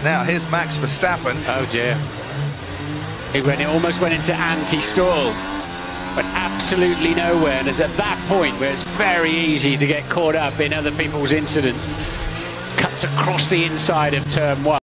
Now here's Max Verstappen. Oh dear. It almost went into anti-stall, but absolutely nowhere. And it's at that point where it's very easy to get caught up in other people's incidents. Cuts across the inside of turn one.